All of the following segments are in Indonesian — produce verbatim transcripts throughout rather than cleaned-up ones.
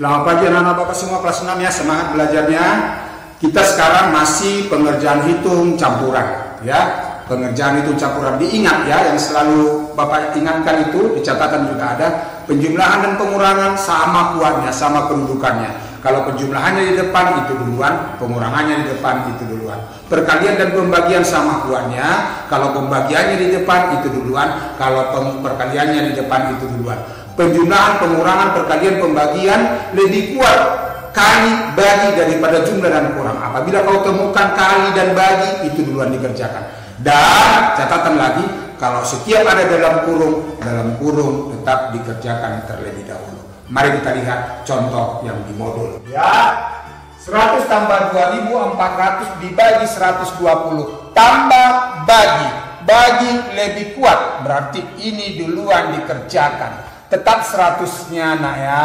Selamat pagi anak-anak Bapak semua kelas enam ya, semangat belajarnya. Kita sekarang masih pengerjaan hitung campuran ya. Pengerjaan hitung campuran diingat ya, yang selalu Bapak ingatkan itu di catatan juga ada. Penjumlahan dan pengurangan sama kuatnya, sama kedudukannya. Kalau penjumlahannya di depan itu duluan, pengurangannya di depan itu duluan. Perkalian dan pembagian sama kuatnya. Kalau pembagiannya di depan itu duluan, kalau perkaliannya di depan itu duluan. Penjumlahan, pengurangan, perkalian, pembagian lebih kuat kali bagi daripada jumlah dan kurang. Apabila kau temukan kali dan bagi, itu duluan dikerjakan. Dan catatan lagi, kalau setiap ada dalam kurung, dalam kurung tetap dikerjakan terlebih dahulu. Mari kita lihat contoh yang di modul. Ya, seratus tambah dua ribu empat ratus dibagi seratus dua puluh tambah bagi. Bagi lebih kuat, berarti ini duluan dikerjakan. Tetap seratusnya nak ya,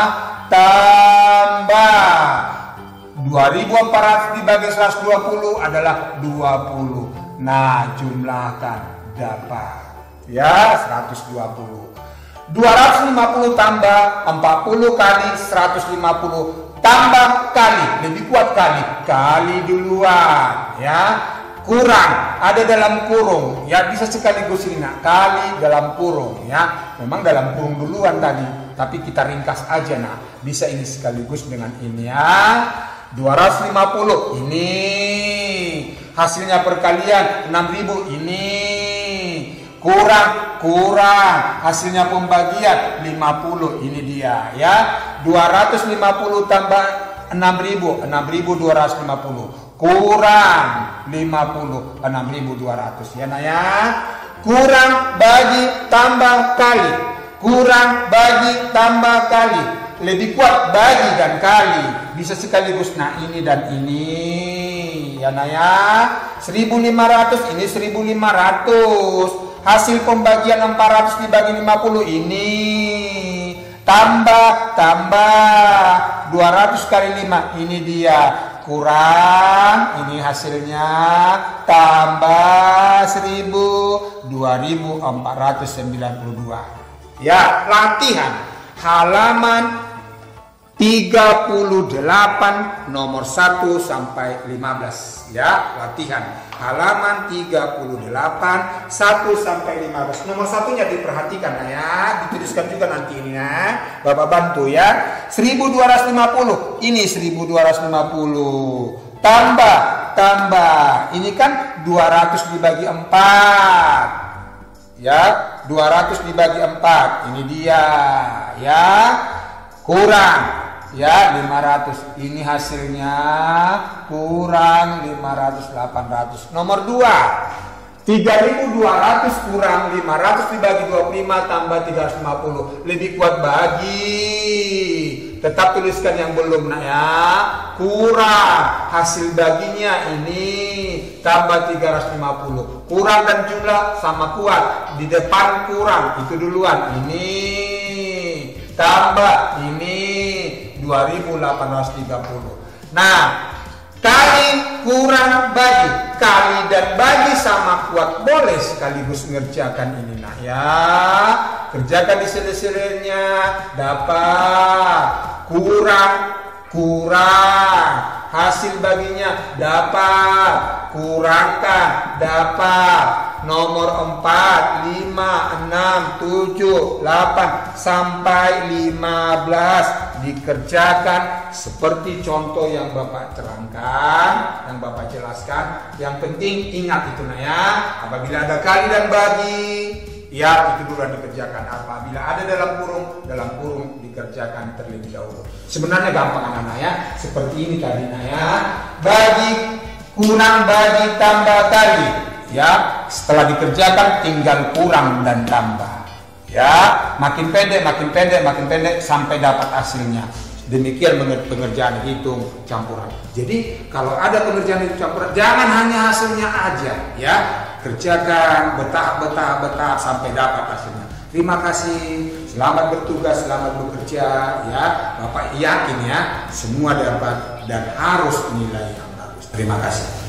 tambah dua ribu empat ratus dibagi seratus dua puluh adalah dua puluh. Nah, jumlahkan dapat ya seratus dua puluh. dua ratus lima puluh tambah empat puluh kali seratus lima puluh tambah kali, lebih kuat kali, kali duluan ya. Kurang ada dalam kurung ya, bisa sekaligus ini nak, kali dalam kurung ya. Memang dalam kurung duluan tadi, tapi kita ringkas aja nah, bisa ini sekaligus dengan ini ya. Dua ratus lima puluh ini hasilnya perkalian enam ribu, ini kurang kurang hasilnya pembagian lima puluh, ini dia ya. Dua ratus lima puluh tambah enam ribu, enam ribu dua ratus lima puluh kurang lima puluh, enam ribu dua ratus ya nah ya. Kurang bagi tambah kali, kurang bagi tambah kali, lebih kuat bagi dan kali, bisa sekaligus nah ini dan ini ya nah ya. Seribu lima ratus ini seribu lima ratus, hasil pembagian empat ratus dibagi lima puluh ini tambah tambah dua ratus kali lima, ini dia. Kurang ini hasilnya tambah seribu, dua ribu empat ratus sembilan puluh dua ya. Latihan halaman tiga puluh delapan nomor satu sampai lima belas ya. Latihan halaman tiga puluh delapan satu sampai lima belas. Nomor satunya diperhatikan ya, dituliskan juga nanti ini ya. Bapak bantu ya. seribu dua ratus lima puluh ini seribu dua ratus lima puluh tambah tambah ini kan dua ratus dibagi empat ya. dua ratus dibagi empat ini dia ya. Kurang ya lima ratus, ini hasilnya kurang lima ratus, delapan ratus. Nomor dua, tiga ribu dua ratus kurang lima ratus dibagi dua puluh lima tambah tiga ratus lima puluh, lebih kuat bagi. Tetap tuliskan yang belum nak ya. Kurang hasil baginya ini tambah tiga ratus lima puluh. Kurang dan jumlah sama kuat, di depan kurang itu duluan, ini tambah ini dua ribu delapan ratus tiga puluh. Nah, kali kurang bagi, kali dan bagi sama kuat, boleh sekaligus mengerjakan ini nah ya. Kerjakan di sini-sininya, dapat kurang kurang hasil baginya dapat, kurangkan dapat. Nomor empat, lima, enam, tujuh, delapan sampai lima belas dikerjakan seperti contoh yang Bapak terangkan, yang Bapak jelaskan. Yang penting ingat itu nah ya, apabila ada kali dan bagi ya itu dulu dikerjakan. Apabila ada dalam kurung, dalam kurung dikerjakan terlebih dahulu. Sebenarnya gampang anak-anak ya, seperti ini tadi nah ya. Bagi, kurang, bagi, tambah, kali ya. Setelah dikerjakan tinggal kurang dan tambah ya. Makin pendek, makin pendek, makin pendek sampai dapat hasilnya. Demikian pengerjaan hitung campuran. Jadi kalau ada pengerjaan hitung campuran, jangan hanya hasilnya aja ya. Kerjakan bertahap, bertahap, bertahap sampai dapat hasilnya. Terima kasih, selamat bertugas, selamat bekerja ya. Bapak yakin ya semua dapat dan harus nilai yang bagus. Terima kasih.